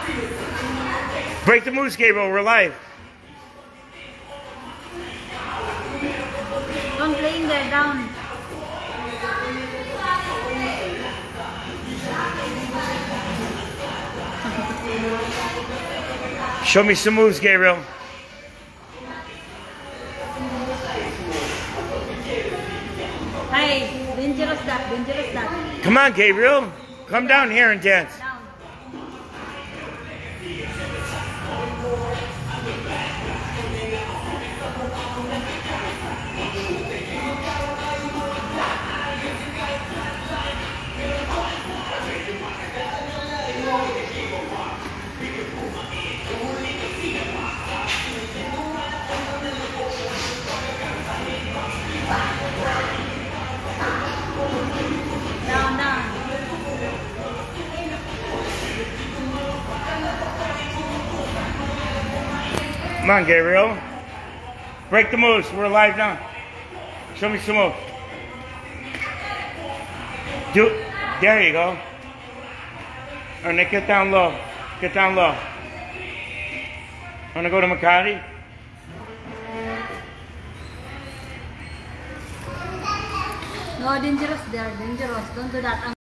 Break the moves, Gabriel. We're live. Don't play in there, down. Show me some moves, Gabriel. Hey, dangerous that, dangerous that. Come on, Gabriel. Come down here and dance. Down. Down, down. Come on, Gabriel. Break the moves. We're live now. Show me some moves. There you go. All right, Nick, get down low. Get down low. Want to go to Makati? No, dangerous there, dangerous. Don't do that.